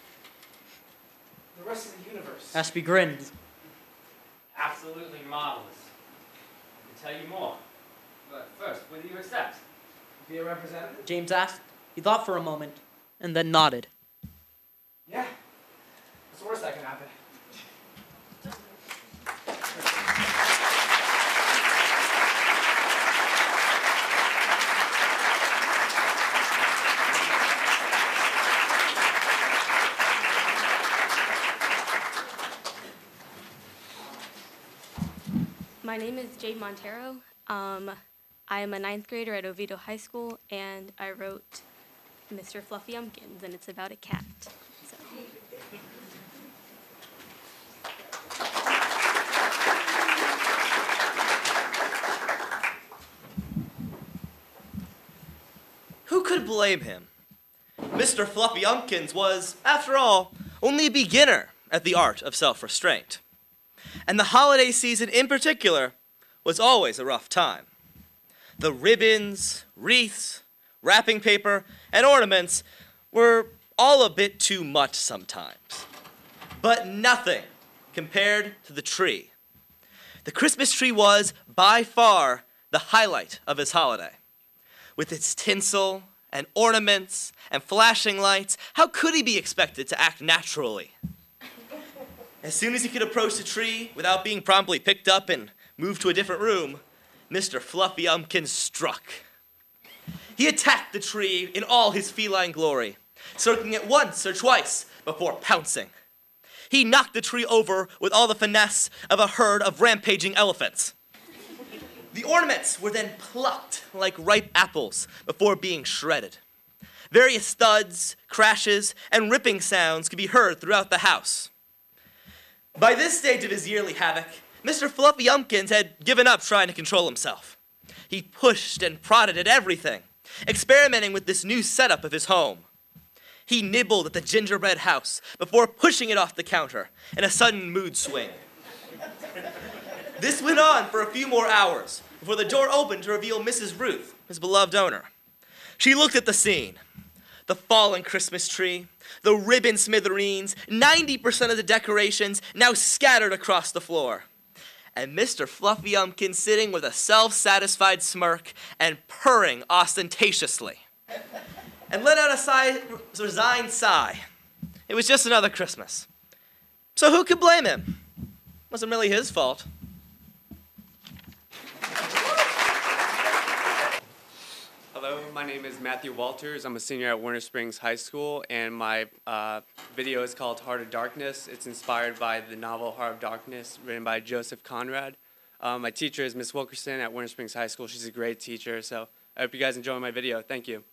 The rest of the universe. Ashby grinned. Absolutely marvelous. I can tell you more. But first, will you accept? Be a representative? James asked. He thought for a moment, and then nodded. Yeah. What's the worst that can happen? My name is Jade Montero. I am a 9th grader at Oviedo High School, and I wrote Mr. Fluffy Umpkins, and it's about a cat. So. blame him? Mr. Fluffy Umpkins was, after all, only a beginner at the art of self-restraint. And the holiday season in particular was always a rough time. The ribbons, wreaths, wrapping paper, and ornaments were all a bit too much sometimes. But nothing compared to the tree. The Christmas tree was, by far, the highlight of his holiday. With its tinsel and ornaments and flashing lights, how could he be expected to act naturally? As soon as he could approach the tree without being promptly picked up and moved to a different room, Mr. Fluffy Umpkins struck. He attacked the tree in all his feline glory, circling it once or twice before pouncing. He knocked the tree over with all the finesse of a herd of rampaging elephants. The ornaments were then plucked like ripe apples before being shredded. Various thuds, crashes, and ripping sounds could be heard throughout the house. By this stage of his yearly havoc, Mr. Fluffy Umpkins had given up trying to control himself. He pushed and prodded at everything, experimenting with this new setup of his home. He nibbled at the gingerbread house before pushing it off the counter in a sudden mood swing. This went on for a few more hours before the door opened to reveal Mrs. Ruth, his beloved owner. She looked at the scene. The fallen Christmas tree, the ribbon smithereens, 90% of the decorations now scattered across the floor. And Mr. Fluffy Umpkin sitting with a self-satisfied smirk and purring ostentatiously. And let out a resigned sigh. It was just another Christmas. So who could blame him? It wasn't really his fault. Hello, my name is Matthew Walters. I'm a senior at Warner Springs High School, and my video is called Heart of Darkness. It's inspired by the novel Heart of Darkness, written by Joseph Conrad. My teacher is Miss Wilkerson at Warner Springs High School. She's a great teacher, so I hope you guys enjoy my video. Thank you.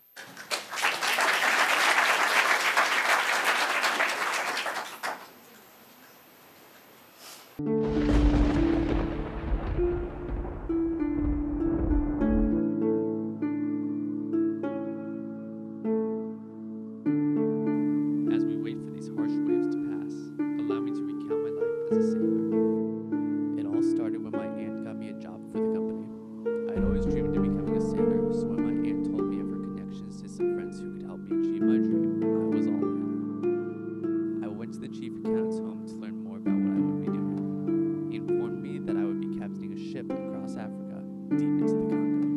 As we wait for these harsh waves to pass, allow me to recount my life as a sailor. It all started when my aunt got me a job for the company. I had always dreamed of becoming a sailor, so when my aunt told me of her connections to some friends who could help me achieve my dream, I was all in. I went to the chief accountant's home to learn more about what I would be doing. He informed me that I would be captaining a ship across Africa, deep into the Congo.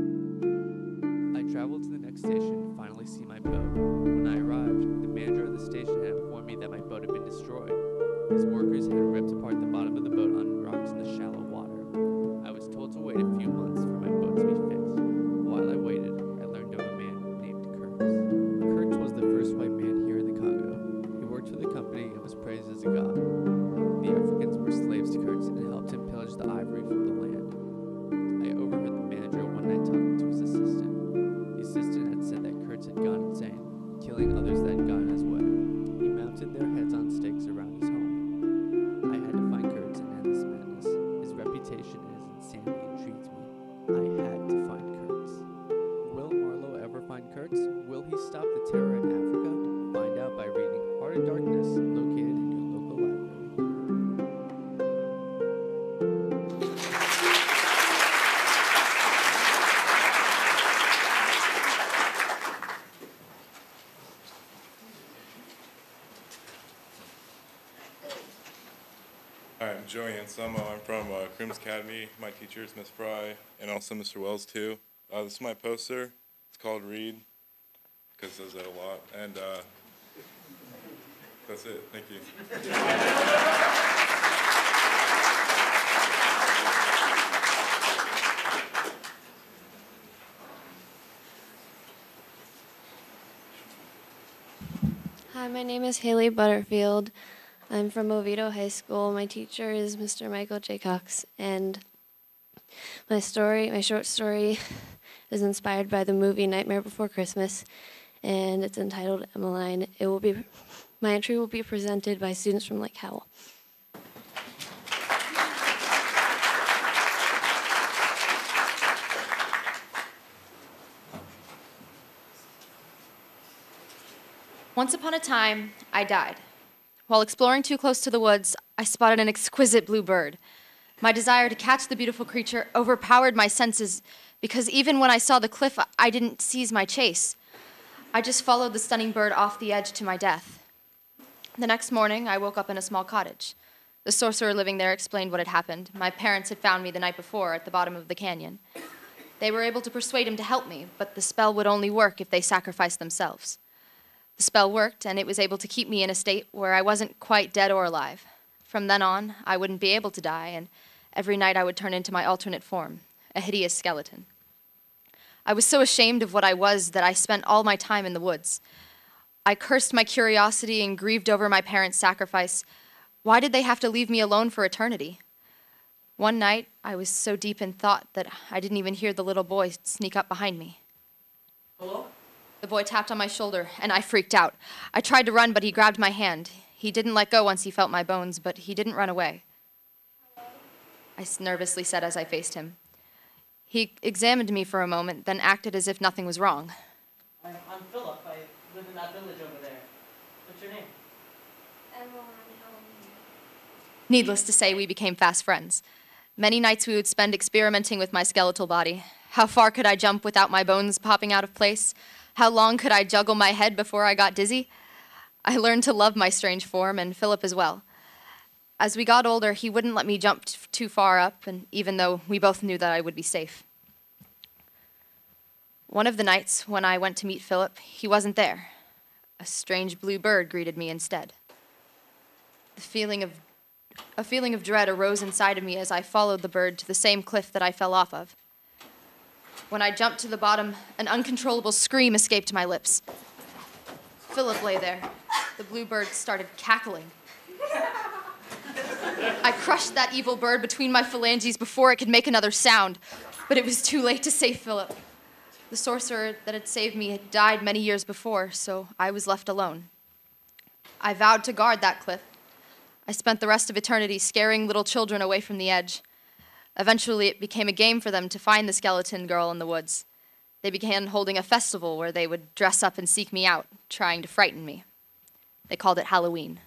I traveled to the next station to finally see my boat. When I arrived, the manager of the station had informed me that my boat had been destroyed. His workers had ripped apart the bottom of the boat on rocks in the shallow water. I was told to wait a few months for my boat to be fixed. While I waited, I learned of a man named Kurtz. Kurtz was the first white man here in the Congo. He worked for the company and was praised as a god. The Africans were slaves to Kurtz and helped him pillage the ivory from the land. I overheard the manager one night talking to his assistant. The assistant had said that Kurtz had gone insane, killing others that had gone his way. He mounted their heads on stakes around his home. I had to find Kurtz and end this madness. His reputation and his insanity intrigued me. I had to find Kurtz. Will Marlowe ever find Kurtz? Will he stop the terror in Africa? Find out by reading Heart of Darkness, located in your local library. Hi, I'm Joey Anselmo. I'm from Crims Academy. My teacher is Miss Fry, and also Mr. Wells, too. This is my poster. It's called Read, because it says that a lot. And that's it. Thank you. Hi, my name is Haley Butterfield. I'm from Oviedo High School. My teacher is Mr. Michael J. Cox, and my short story, is inspired by the movie Nightmare Before Christmas, and it's entitled Emmeline. My entry will be presented by students from Lake Howell. Once upon a time, I died. While exploring too close to the woods, I spotted an exquisite blue bird. My desire to catch the beautiful creature overpowered my senses because even when I saw the cliff, I didn't seize my chase. I just followed the stunning bird off the edge to my death. The next morning, I woke up in a small cottage. The sorcerer living there explained what had happened. My parents had found me the night before at the bottom of the canyon. They were able to persuade him to help me, but the spell would only work if they sacrificed themselves. The spell worked, and it was able to keep me in a state where I wasn't quite dead or alive. From then on, I wouldn't be able to die, and every night I would turn into my alternate form, a hideous skeleton. I was so ashamed of what I was that I spent all my time in the woods. I cursed my curiosity and grieved over my parents' sacrifice. Why did they have to leave me alone for eternity? One night, I was so deep in thought that I didn't even hear the little boy sneak up behind me. Hello? The boy tapped on my shoulder, and I freaked out. I tried to run, but he grabbed my hand. He didn't let go once he felt my bones, but he didn't run away. I nervously said as I faced him. He examined me for a moment, then acted as if nothing was wrong. I'm Philip. I live in that village over there. What's your name? Needless to say, we became fast friends. Many nights we would spend experimenting with my skeletal body. How far could I jump without my bones popping out of place? How long could I juggle my head before I got dizzy? I learned to love my strange form, and Philip as well. As we got older, he wouldn't let me jump too far up, and even though we both knew that I would be safe. One of the nights, when I went to meet Philip, he wasn't there. A strange blue bird greeted me instead. A feeling of dread arose inside of me as I followed the bird to the same cliff that I fell off of. When I jumped to the bottom, an uncontrollable scream escaped my lips. Philip lay there. The blue bird started cackling. I crushed that evil bird between my phalanges before it could make another sound, but it was too late to save Philip. The sorcerer that had saved me had died many years before, so I was left alone. I vowed to guard that cliff. I spent the rest of eternity scaring little children away from the edge. Eventually, it became a game for them to find the skeleton girl in the woods. They began holding a festival where they would dress up and seek me out, trying to frighten me. They called it Halloween.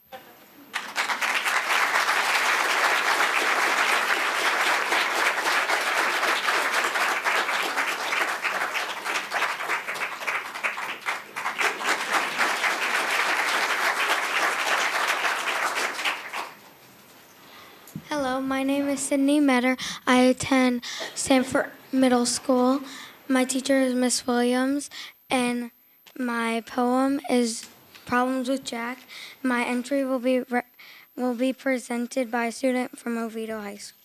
Hello, my name is Sydney Metter. I attend Sanford Middle School. My teacher is Miss Williams, and my poem is Problems with Jack. My entry will be presented by a student from Oviedo High School.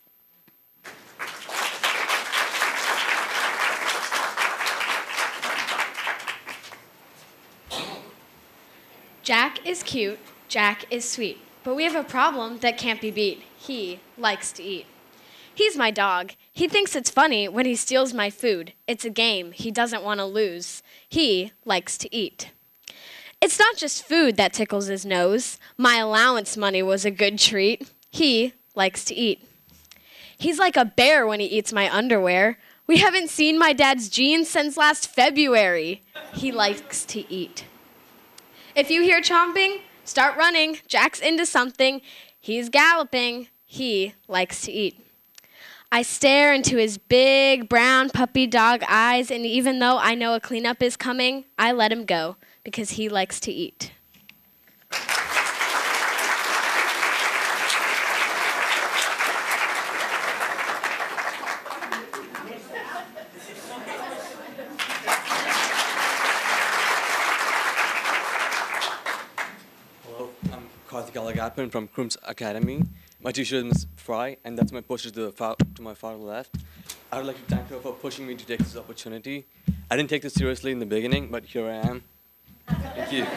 Jack is cute, Jack is sweet, but we have a problem that can't be beat. He likes to eat. He's my dog. He thinks it's funny when he steals my food. It's a game he doesn't want to lose. He likes to eat. It's not just food that tickles his nose. My allowance money was a good treat. He likes to eat. He's like a bear when he eats my underwear. We haven't seen my dad's jeans since last February. He likes to eat. If you hear chomping, start running. Jack's into something. He's galloping. He likes to eat. I stare into his big brown puppy dog eyes, and even though I know a cleanup is coming, I let him go because he likes to eat. Hello, I'm Karthik Alagappan from Crooms Academy. My teacher is Ms. Fry, and that's my poster to my far left. I would like to thank her for pushing me to take this opportunity. I didn't take this seriously in the beginning, but here I am. Thank you.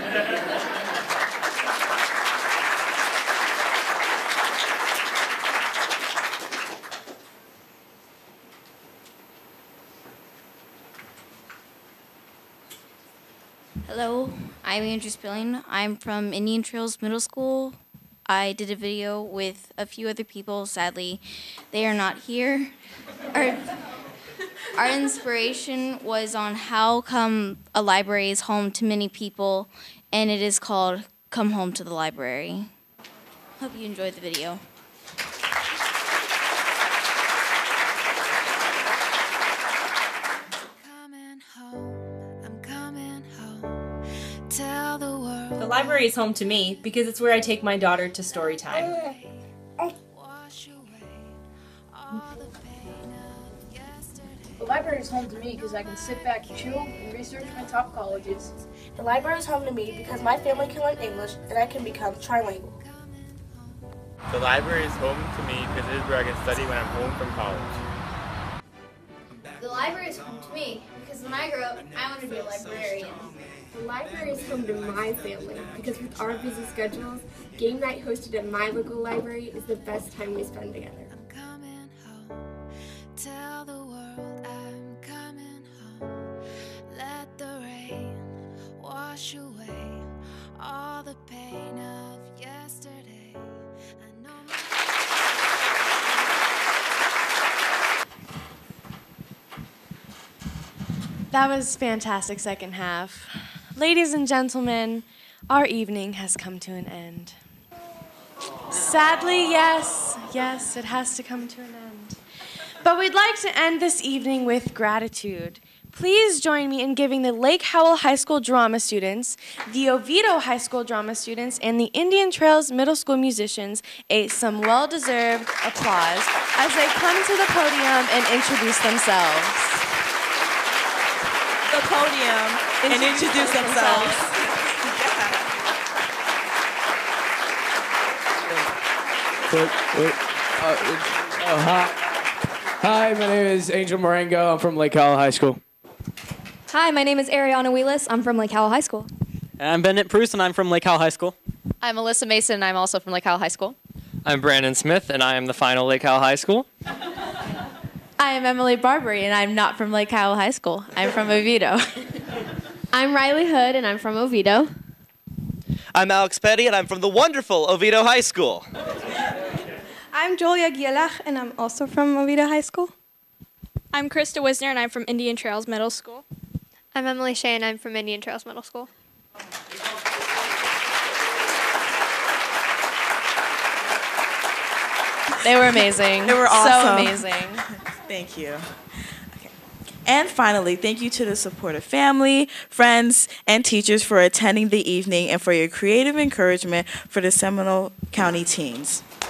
Hello, I'm Andrew Spilling. I'm from Indian Trails Middle School. I did a video with a few other people. Sadly, they are not here. Our inspiration was on how come a library is home to many people and it is called Come Home to the Library. Hope you enjoyed the video. The library is home to me because it's where I take my daughter to story time. The library is home to me because I can sit back, chill, and research my top colleges. The library is home to me because my family can learn English and I can become trilingual. The library is home to me because it is where I can study when I'm home from college. The library is home to me because when I grow up, I want to be a librarian. The library is home to my family because with our busy schedules, game night hosted at my local library is the best time we spend together. Tell the world I'm coming home. Let the rain wash away all the pain of yesterday. I know That was fantastic second half. Ladies and gentlemen, our evening has come to an end. Sadly, yes, it has to come to an end. But we'd like to end this evening with gratitude. Please join me in giving the Lake Howell High School drama students, the Oviedo High School drama students, and the Indian Trails Middle School musicians some well-deserved applause as they come to the podium and introduce themselves. The podium and introduce themselves. Hi, my name is Angel Marengo. I'm from Lake Howell High School. Hi, my name is Ariana Wheelis. I'm from Lake Howell High School. And I'm Bennett Bruce, and I'm from Lake Howell High School. I'm Alyssa Mason, and I'm also from Lake Howell High School. I'm Brandon Smith, and I am the final Lake Howell High School. I am Emily Barbary, and I'm not from Lake Howell High School. I'm from Oviedo. I'm Riley Hood, and I'm from Oviedo. I'm Alex Petty, and I'm from the wonderful Oviedo High School. I'm Julia Gielach, and I'm also from Oviedo High School. I'm Krista Wisner, and I'm from Indian Trails Middle School. I'm Emily Shea, and I'm from Indian Trails Middle School. They were amazing. They were awesome. So amazing. Thank you. Okay. And finally, thank you to the supportive family, friends, and teachers for attending the evening and for your creative encouragement for the Seminole County teens.